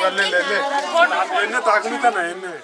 ले ले ले इन्हें ताकमी तो नहीं इन्हें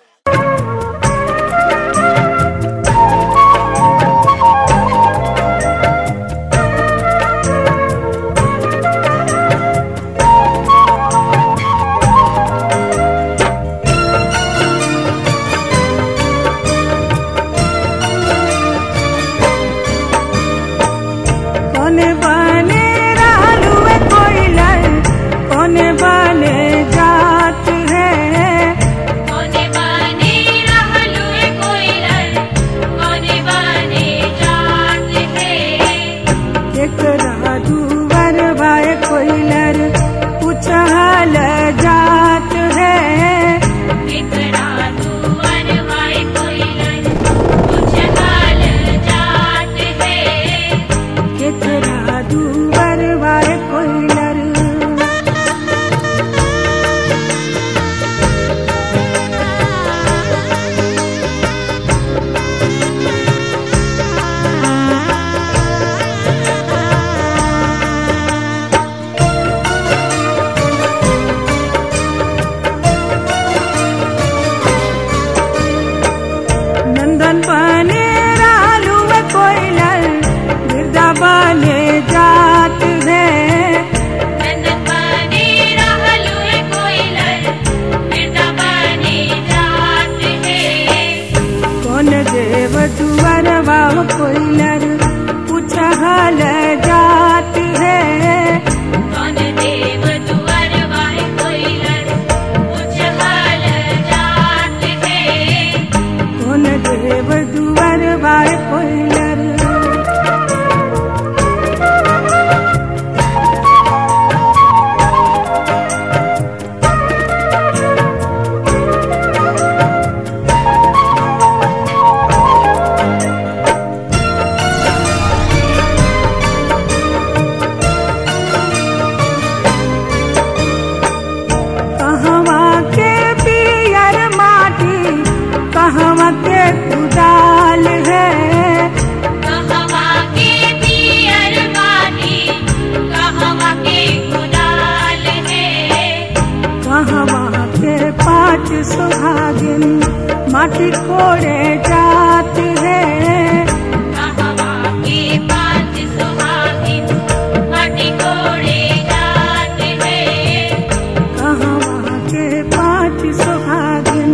माटी कोड़े जात है के पाँच सुहागिन माटी कोड़े जात है कहवा के पाँच सुहागिन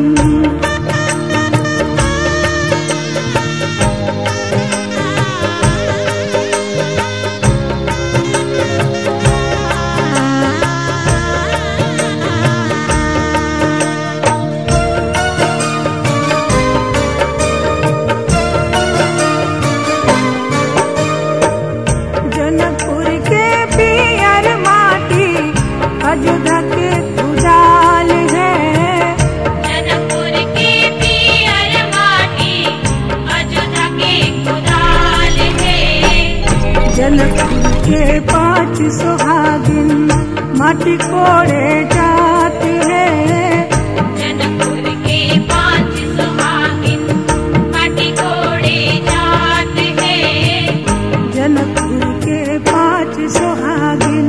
के पाँच सुहागिन माटी कोड़े जात है जनकपुर के पाँच सुहागिन माटी कोड़े जात है जनकपुर के पाँच सुहागिन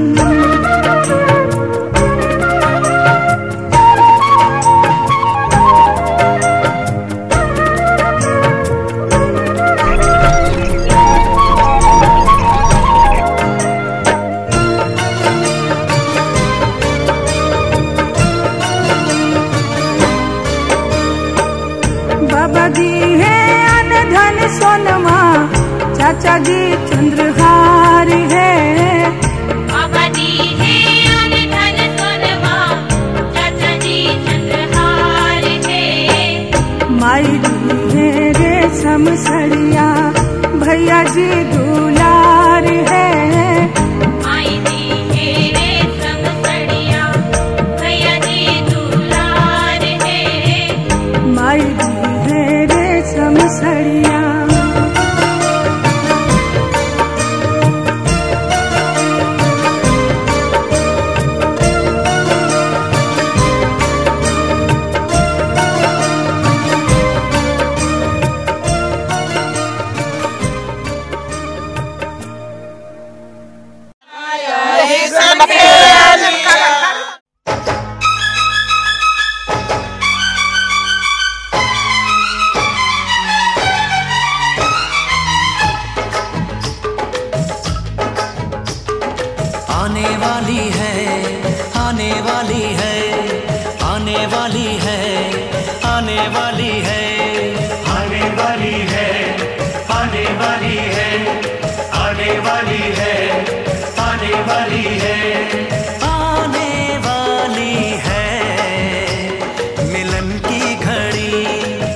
बाबा जी है अन्न धन सोनमा चाचा जी चंद्रहार है बाबा जी है अन्न धन सोनमा चाचा जी चंद्रहार है माई जी है रेशम सड़िया भैया जी दुलार है माई जी है रेशम सड़िया भैया जी दुलार है माई सड़िया वाली है, आने वाली है, आने वाली है, आने वाली है, आने वाली है, आने वाली है, आने वाली है, आने वाली है मिलन की घड़ी,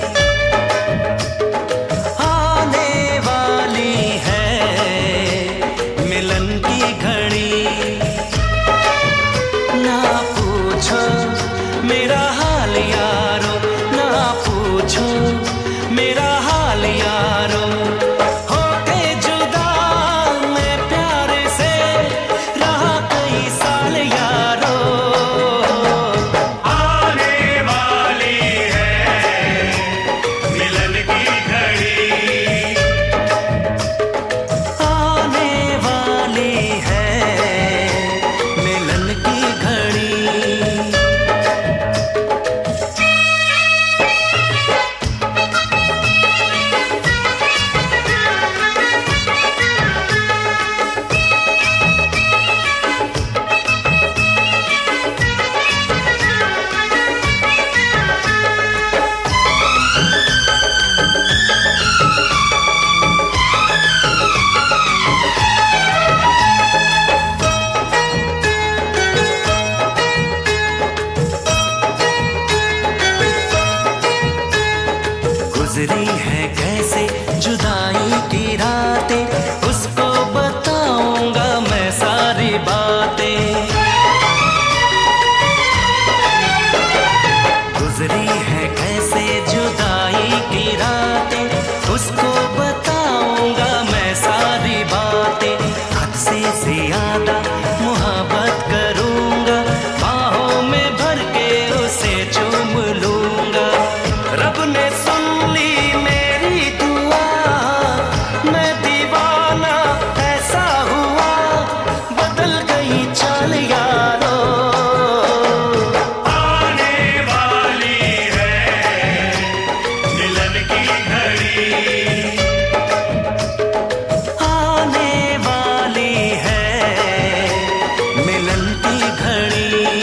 आने वाली है मिलन की घड़ी। ना पूछो मेरा हाल यारो, ना पूछो मेरा हाल यारो, होके जुदा मैं प्यार से रहा कई साल यारो। आने वाली है मिलन की घड़ी, आने वाली है मिलन की घड़ी। गुजरी है कैसे जुदाई की रातें, उसको बताऊंगा मैं सारी बातें। गुजरी है कैसे जुदाई की रातें, उसको बताऊंगा मैं सारी बातें। हद से ज्यादा मोहब्बत करूंगा, बाहों में भर के उसे चूम लूंगा। रब ने सुन ली मेरी दुआ, मैं दीवाना ऐसा हुआ, बदल गई चाल यारो। आने वाली है मिलन की घड़ी, आने वाली है मिलन की घड़ी।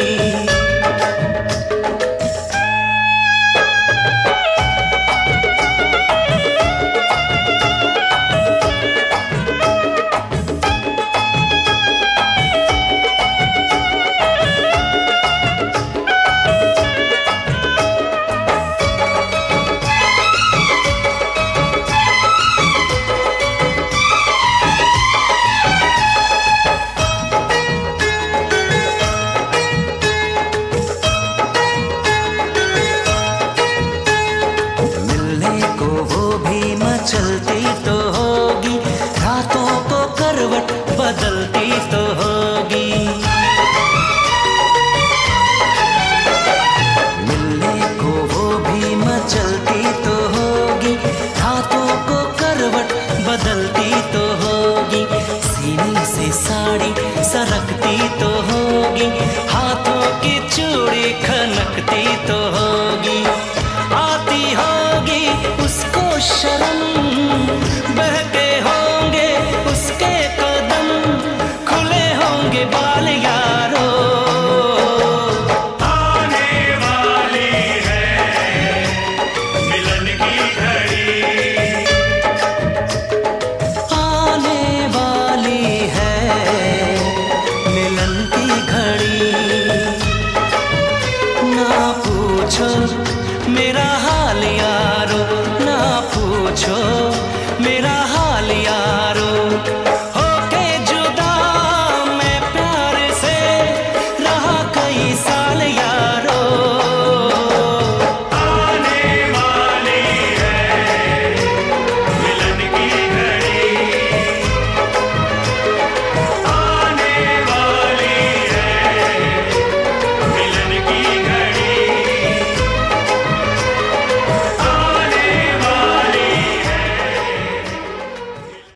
मिलने को वो भी मचलती तो होगी, रातों को करवट बदलती तो होगी। मिलने को वो भी मचलती तो होगी, रातों को करवट बदलती तो होगी। सीने से साड़ी सरकती तो होगी, हाथों की चूड़ी खनकती तो होगी। आती होगी उसको शर्म, बहके होंगे उसके कदम, खुले होंगे बाल यारो। आने वाली है मिलन की घड़ी, आने वाली है मिलन की घड़ी। ना पूछो मेरा हाल